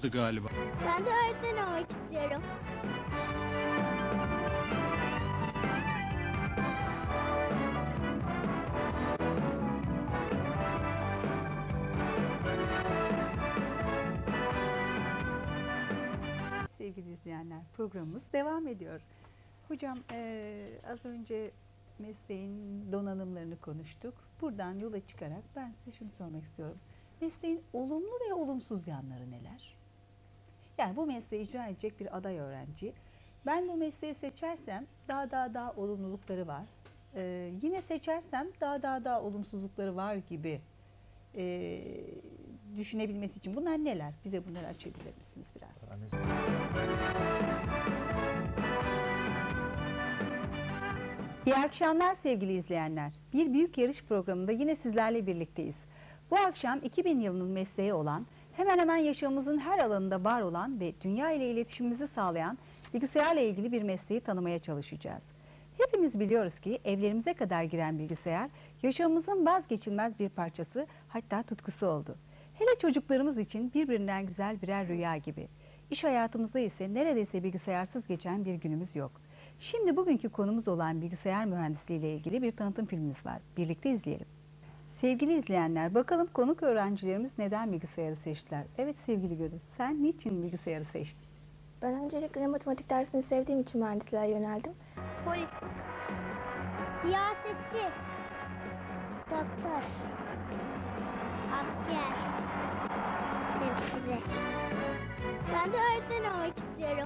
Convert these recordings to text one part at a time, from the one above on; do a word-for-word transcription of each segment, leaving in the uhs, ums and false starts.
kızdı galiba. Ben de öğretmen olmak istiyorum. Sevgili izleyenler, programımız devam ediyor. Hocam e, az önce mesleğin donanımlarını konuştuk. Buradan yola çıkarak ben size şunu sormak istiyorum. Mesleğin olumlu ve olumsuz yanları neler? Yani bu mesleği icra edecek bir aday öğrenci. Ben bu mesleği seçersem daha daha daha olumlulukları var. Ee, yine seçersem daha daha daha olumsuzlukları var gibi e, düşünebilmesi için bunlar neler? Bize bunları açabilir misiniz biraz? İyi akşamlar sevgili izleyenler. Bir büyük yarış programında yine sizlerle birlikteyiz. Bu akşam iki bin yılının mesleği olan, hemen hemen yaşamımızın her alanında var olan ve dünya ile iletişimimizi sağlayan bilgisayarla ilgili bir mesleği tanımaya çalışacağız. Hepimiz biliyoruz ki evlerimize kadar giren bilgisayar, yaşamımızın vazgeçilmez bir parçası, hatta tutkusu oldu. Hele çocuklarımız için birbirinden güzel birer rüya gibi. İş hayatımızda ise neredeyse bilgisayarsız geçen bir günümüz yok. Şimdi bugünkü konumuz olan bilgisayar mühendisliği ile ilgili bir tanıtım filmimiz var. Birlikte izleyelim. Sevgili izleyenler, bakalım konuk öğrencilerimiz neden bilgisayarı seçtiler? Evet sevgili Gönül, sen niçin bilgisayarı seçtin? Ben öncelikle matematik dersini sevdiğim için mühendisliğe yöneldim. Polis, siyasetçi, doktor, asker, hemşire. Ben de öğretmen olmak istiyorum.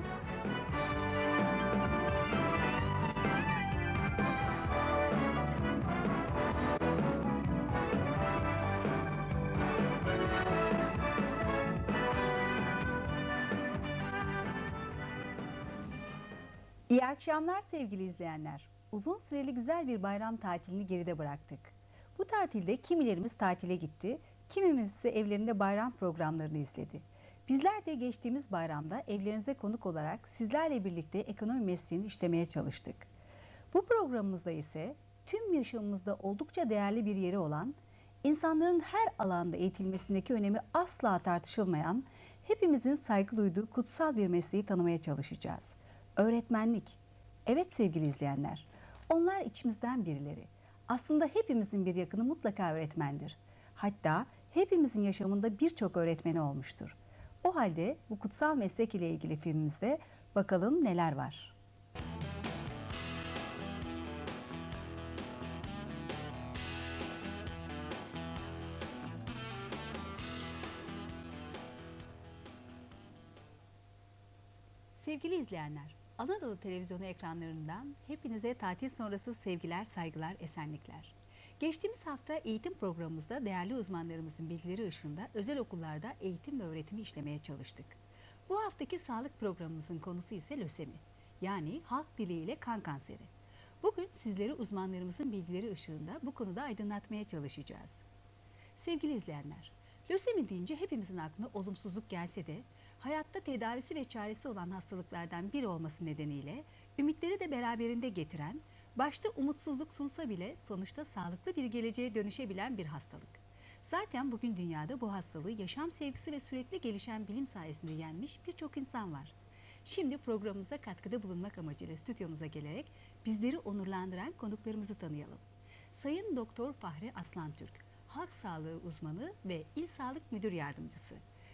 İyi akşamlar sevgili izleyenler. Uzun süreli güzel bir bayram tatilini geride bıraktık. Bu tatilde kimilerimiz tatile gitti, kimimiz ise evlerinde bayram programlarını izledi. Bizler de geçtiğimiz bayramda evlerinize konuk olarak sizlerle birlikte ekonomi mesleğini işlemeye çalıştık. Bu programımızda ise tüm yaşamımızda oldukça değerli bir yeri olan, insanların her alanda eğitilmesindeki önemi asla tartışılmayan, hepimizin saygı duyduğu kutsal bir mesleği tanımaya çalışacağız. Öğretmenlik. Evet sevgili izleyenler, onlar içimizden birileri. Aslında hepimizin bir yakını mutlaka öğretmendir. Hatta hepimizin yaşamında birçok öğretmeni olmuştur. O halde bu kutsal meslek ile ilgili filmimizde bakalım neler var. Sevgili izleyenler, Anadolu Televizyonu ekranlarından hepinize tatil sonrası sevgiler, saygılar, esenlikler. Geçtiğimiz hafta eğitim programımızda değerli uzmanlarımızın bilgileri ışığında özel okullarda eğitim ve öğretimi işlemeye çalıştık. Bu haftaki sağlık programımızın konusu ise lösemi, yani halk diliyle kan kanseri. Bugün sizleri uzmanlarımızın bilgileri ışığında bu konuda aydınlatmaya çalışacağız. Sevgili izleyenler, lösemi deyince hepimizin aklına olumsuzluk gelse de, hayatta tedavisi ve çaresi olan hastalıklardan biri olması nedeniyle ümitleri de beraberinde getiren, başta umutsuzluk sunsa bile sonuçta sağlıklı bir geleceğe dönüşebilen bir hastalık. Zaten bugün dünyada bu hastalığı yaşam sevgisi ve sürekli gelişen bilim sayesinde yenmiş birçok insan var. Şimdi programımıza katkıda bulunmak amacıyla stüdyomuza gelerek bizleri onurlandıran konuklarımızı tanıyalım. Sayın Doktor Fahri Aslantürk, halk sağlığı uzmanı ve İl Sağlık Müdür Yardımcısı.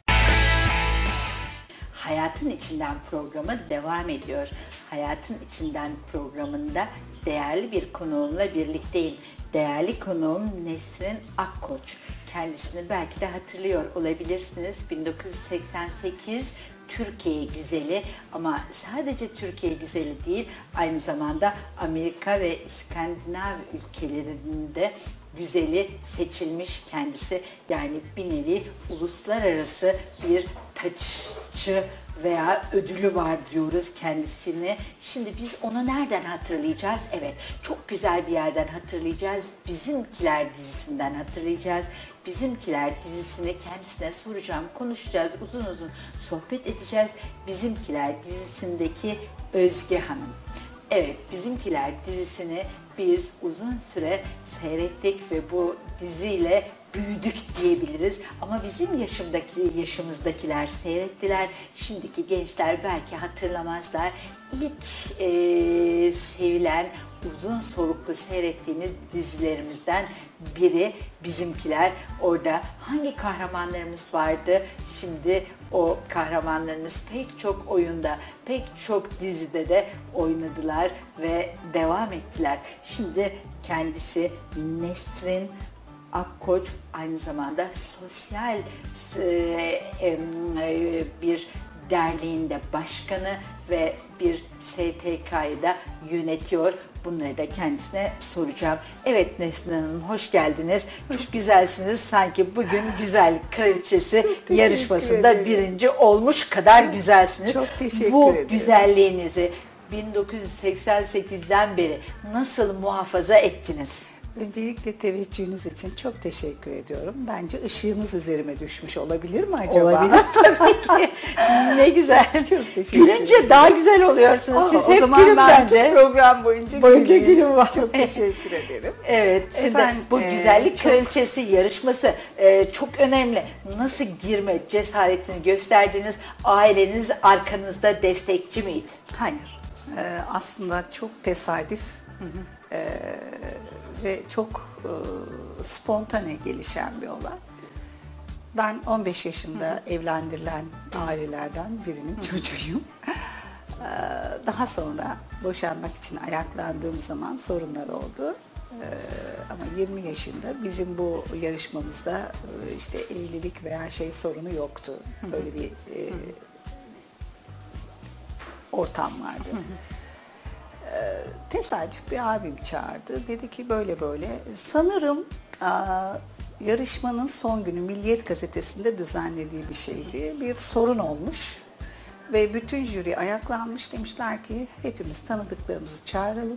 Hayatın İçinden programı devam ediyor. Hayatın İçinden programında değerli bir konuğumla birlikteyim. Değerli konuğum Nesrin Akkoç. Kendisini belki de hatırlıyor olabilirsiniz. bin dokuz yüz seksen sekiz Türkiye güzeli, ama sadece Türkiye güzeli değil, aynı zamanda Amerika ve İskandinav ülkelerinde güzeli seçilmiş kendisi. Yani bir nevi uluslararası bir taççı veya ödülü var diyoruz kendisini. Şimdi biz onu nereden hatırlayacağız? Evet, çok güzel bir yerden hatırlayacağız. Bizimkiler dizisinden hatırlayacağız. Bizimkiler dizisini kendisine soracağım, konuşacağız, uzun uzun sohbet edeceğiz. Bizimkiler dizisindeki Özge Hanım. Evet, Bizimkiler dizisini biz uzun süre seyrettik ve bu diziyle büyüdük diyebiliriz. Ama bizim yaşımdaki yaşımızdakiler seyrettiler. Şimdiki gençler belki hatırlamazlar. İlk e, sevilen uzun soluklu seyrettiğimiz dizilerimizden biri Bizimkiler. Orada hangi kahramanlarımız vardı? Şimdi o kahramanlarımız pek çok oyunda, pek çok dizide de oynadılar ve devam ettiler. Şimdi kendisi Nesrin Akkoç, aynı zamanda sosyal e, e, bir derneğinde başkanı ve bir S T K'yı da yönetiyor. Bunları da kendisine soracağım. Evet Nesrin Hanım, hoş geldiniz. Çok güzelsiniz. Sanki bugün güzellik kraliçesi yarışmasında ederim. birinci olmuş kadar güzelsiniz. Çok teşekkür Bu ederim. güzelliğinizi bin dokuz yüz seksen sekizden beri nasıl muhafaza ettiniz? Öncelikle teveccühünüz için çok teşekkür ediyorum. Bence ışığınız üzerime düşmüş olabilir mi acaba? Olabilir tabii ki. Ne güzel. Çok teşekkür Gülünce ederim. daha güzel oluyorsunuz. Aa, Siz o hep zaman gülün ben bence. tüm program boyunca, Boyunca güleyim. gülün var. Çok teşekkür ederim. Evet. Şimdi Efendim, bu e, güzellik çok- kraliçesi yarışması e, çok önemli. Nasıl girme cesaretini gösterdiniz? Aileniz arkanızda destekçi miydi? Hayır. Ee, aslında çok tesadüf ee, ve çok e, spontane gelişen bir olay. Ben on beş yaşında evlendirilen ailelerden birinin çocuğuyum. Ee, Daha sonra boşanmak için ayaklandığım zaman sorunlar oldu. Ee, Ama yirmi yaşında bizim bu yarışmamızda e, işte evlilik veya şey sorunu yoktu. Böyle bir e, ortam vardı. Ee, tesadüf bir abim çağırdı. Dedi ki böyle böyle. Sanırım aa, yarışmanın son günü Milliyet Gazetesi'nde düzenlediği bir şeydi. Bir sorun olmuş ve bütün jüri ayaklanmış. Demişler ki hepimiz tanıdıklarımızı çağıralım.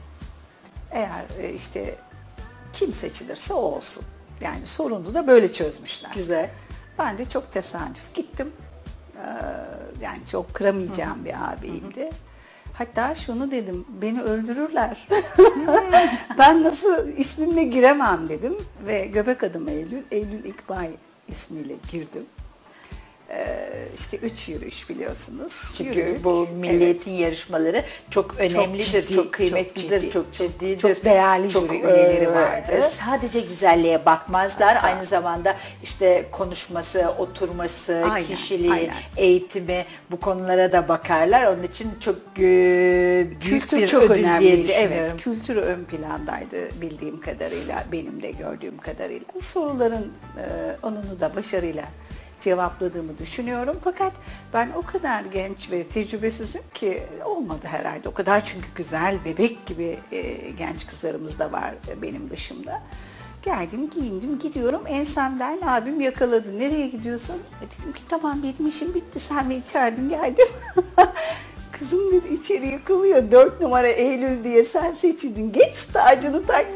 Eğer e, işte kim seçilirse o olsun. Yani sorunu da böyle çözmüşler. Güzel. Ben de çok tesadüf gittim. Ee, yani çok kıramayacağım bir abiyimdi. Hatta şunu dedim, beni öldürürler. Ben nasıl ismimle giremem dedim ve göbek adım Eylül, Eylül İkbal ismiyle girdim. Ee, işte üç yürüyüş biliyorsunuz. Çünkü Yürüdük. bu milliyetin Evet. yarışmaları çok önemlidir, çok, ciddi, kıymetlidir, çok çok, ciddi, ciddidir. çok değerli jüri üyeleri vardı. e, Sadece güzelliğe bakmazlar. Aynı zamanda işte konuşması, oturması, Aynen, kişiliği, aynen. eğitimi, bu konulara da bakarlar. Onun için çok e, büyük Kültür bir çok ödül diye önemliydi. düşünüyorum. Evet, kültürü ön plandaydı bildiğim kadarıyla, benim de gördüğüm kadarıyla. Soruların e, onunu da başarıyla cevapladığımı düşünüyorum. Fakat ben o kadar genç ve tecrübesizim ki olmadı herhalde. O kadar çünkü güzel, bebek gibi e, genç kızlarımız da var benim dışımda. Geldim, giyindim, gidiyorum. Ensemden abim yakaladı. Nereye gidiyorsun? E dedim ki tamam benim işim bitti. Sen beni çağırdın, geldim. Kızım dedi içeri yıkılıyor. Dört numara Eylül diye sen seçildin. Geç tacını tak.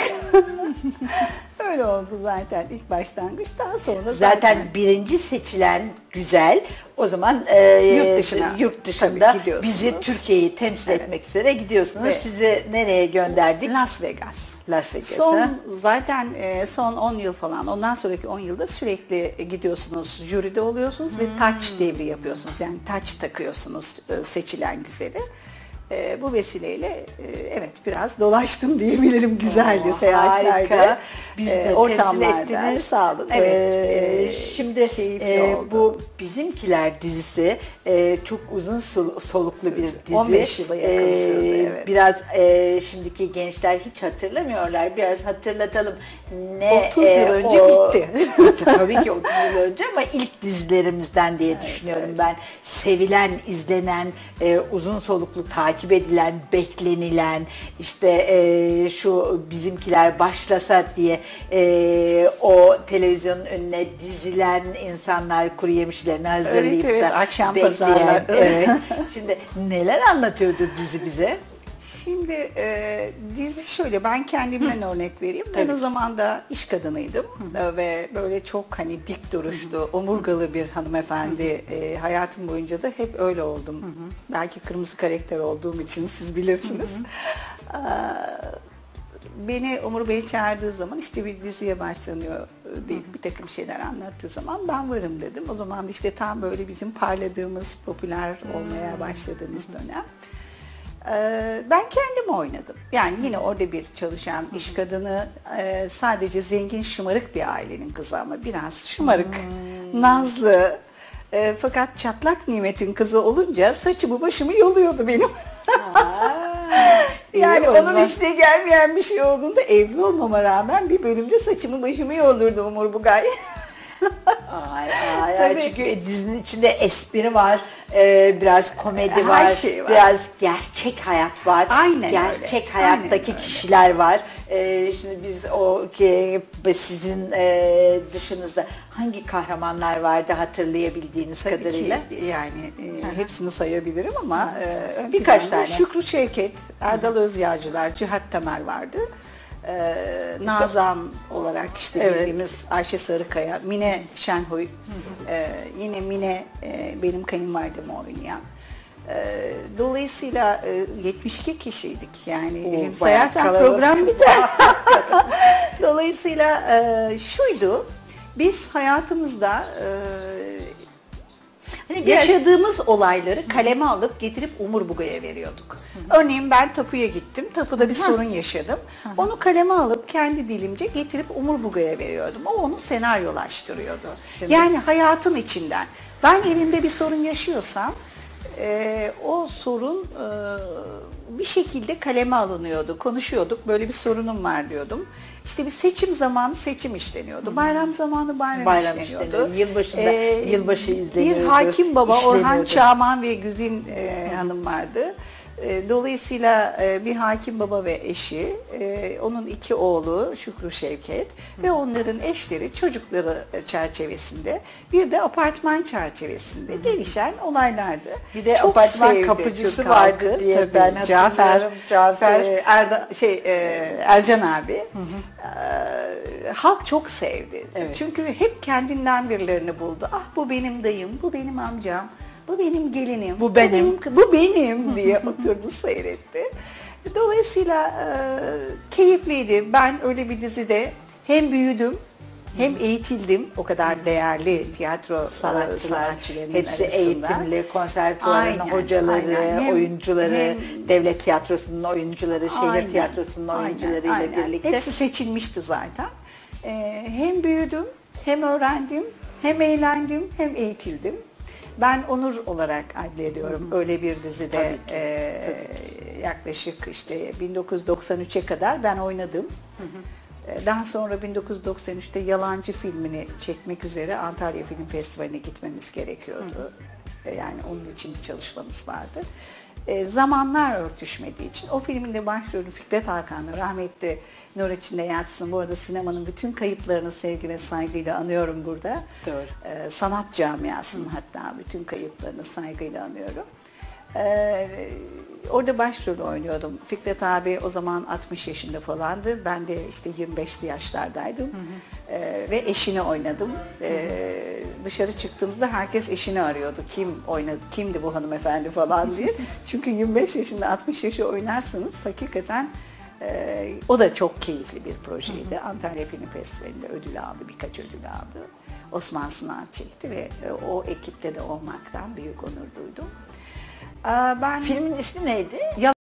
Öyle oldu zaten ilk başlangıç. Daha sonra Zaten birinci seçilen güzel, o zaman e, Yurt dışına, yurt dışında tabii gidiyorsunuz. bizi Türkiye'yi temsil Evet. etmek üzere gidiyorsunuz. Ve- Sizi nereye gönderdik? Las Vegas. Las Vegas'a. Son zaten e, son on yıl falan, ondan sonraki on yılda sürekli gidiyorsunuz, jüride oluyorsunuz ve touch devri yapıyorsunuz. Yani touch takıyorsunuz e, seçilen güzeli. E, bu vesileyle e, evet biraz dolaştım diyebilirim, güzeldi Oo, seyahatlerde. harika. Bizi de E, temsil ortamlarda. ettiniz. Sağ olun. Evet. Ee, e, şimdi keyifli e, oldu. bu Bizimkiler dizisi e, çok uzun sol- soluklu bir dizi. on beş yıla yakın sürdü, evet. Biraz e, şimdiki gençler hiç hatırlamıyorlar. Biraz hatırlatalım. Ne otuz yıl önce bitti. Tabii ki otuz yıl önce ama ilk dizilerimizden diye düşünüyorum ben. Sevilen, izlenen, e, uzun soluklu takip edilen, beklenilen, işte e, şu Bizimkiler başlasa diye e, o televizyonun önüne dizilen insanlar kuru yemişlerini hazırlayıp Evet, evet, da akşam bekleyen. pazarlar. Evet. Şimdi neler anlatıyordu dizi bize? Şimdi e, dizi şöyle, ben kendimden örnek vereyim. Ben Tabii. o zaman da iş kadınıydım E, ve böyle çok hani dik duruşlu, omurgalı bir hanımefendi. E, hayatım boyunca da hep öyle oldum. Belki kırmızı karakter olduğum için siz bilirsiniz. E, beni Umur Bey çağırdığı zaman işte bir diziye başlanıyor diye bir takım şeyler anlattığı zaman ben varım dedim. O zaman işte tam böyle bizim parladığımız, popüler olmaya başladığımız dönem. Ee, ben kendim oynadım. Yani yine orada bir çalışan iş kadını, e, sadece zengin şımarık bir ailenin kızı ama biraz şımarık, nazlı. E, fakat çatlak nimetin kızı olunca saçımı başımı yoluyordu benim. Yani İyi o onun zaman. işine gelmeyen bir şey olduğunda evli olmama rağmen bir bölümde saçımı başımı yoldurdu Umur Bugay. Ay, ay, ay. Tabii. Çünkü dizinin içinde espri var, e, biraz komedi Her var, şey var. biraz gerçek hayat var. Aynen gerçek öyle, hayattaki aynen öyle. kişiler var. E, şimdi biz o ki sizin e, dışınızda hangi kahramanlar vardı hatırlayabildiğiniz Tabii kadarıyla? ki yani e, hepsini sayabilirim ama e, ön Birkaç planda tane. Şükrü Şevket, Erdal Özyağcılar, Cihat Tamer vardı. E, Nazan olarak işte Evet. bildiğimiz Ayşe Sarıkaya, Mine Şenhoy, e, yine Mine e, benim kayınvalidemi oynayan. E, dolayısıyla e, yetmiş iki kişiydik yani. Oo, Şimdi bayağı sayarsan kalabalık. program biter. Dolayısıyla e, şuydu, biz hayatımızda e, Hani biraz- yaşadığımız olayları kaleme alıp getirip Umur Bugay'a veriyorduk. Örneğin ben tapuya gittim, tapuda bir sorun yaşadım. Onu kaleme alıp kendi dilimce getirip Umur Bugay'a veriyordum. O onu senaryolaştırıyordu. Şimdi- Yani hayatın içinden. Ben evimde bir sorun yaşıyorsam e, o sorun e, bir şekilde kaleme alınıyordu. Konuşuyorduk, böyle bir sorunum var diyordum. İşte bir seçim zamanı seçim işleniyordu. Bayram zamanı bayram, Bayram işleniyordu. işleniyordu. Yılbaşında yılbaşı izleniyordu, Bir hakim baba Orhan işleniyordu. Çağman ve Güzin e, Hanım vardı. E, dolayısıyla e, bir hakim baba ve eşi, e, onun iki oğlu Şükrü Şevket ve onların eşleri, çocukları çerçevesinde, bir de apartman çerçevesinde gelişen olaylardı. Bir de Çok apartman sevdi kapıcısı Türk vardı halkı. diye Tabii, ben Cafer, hatırlıyorum. Cafer. e, Erda, şey e, Ercan abi. E, halk çok sevdi. Evet. Çünkü hep kendinden birilerini buldu. Ah bu benim dayım, bu benim amcam, bu benim gelinim, Bu benim. bu benim diye oturdu seyretti. Dolayısıyla e, keyifliydi. Ben öyle bir dizide hem büyüdüm hem eğitildim. O kadar değerli tiyatro e, Sanatçılar, sanatçılarının hepsi arasında. eğitimli, konservatuvarın Aynen, hocaları, aynen. Hem- oyuncuları, hem- devlet tiyatrosunun oyuncuları, şehir Aynen, tiyatrosunun aynen, oyuncularıyla aynen. birlikte. Hepsi seçilmişti zaten. Ee, hem büyüdüm, hem öğrendim, hem eğlendim, hem eğitildim. Ben Onur olarak adlediyorum. Öyle bir dizide Tabii ki, e, yaklaşık işte bin dokuz yüz doksan üçe kadar ben oynadım. E, Daha sonra bin dokuz yüz doksan üçte Yalancı filmini çekmek üzere Antalya Film Festivali'ne gitmemiz gerekiyordu. E, Yani onun için bir çalışmamız vardı. E, zamanlar örtüşmediği için o filmin de başrolü Fikret Hakan'ı rahmetli nur içinde yatsın. Bu arada sinemanın bütün kayıplarını sevgi ve saygıyla anıyorum burada. Doğru. E, sanat camiasının hatta bütün kayıplarını saygıyla anıyorum. E, orada başrol oynuyordum. Fikret abi o zaman altmış yaşında falandı. Ben de işte yirmi beşli yaşlardaydım. E, ve eşini oynadım. E, dışarı çıktığımızda herkes eşini arıyordu. Kim oynadı, kimdi bu hanımefendi falan diye. Çünkü yirmi beş yaşında altmış yaşı oynarsanız hakikaten e, o da çok keyifli bir projeydi. Antalya Film Festivali'nde ödül aldı, birkaç ödül aldı. Osman Sınar çekti ve e, o ekipte de olmaktan büyük onur duydum. Aa, Ben Filmin ismi neydi?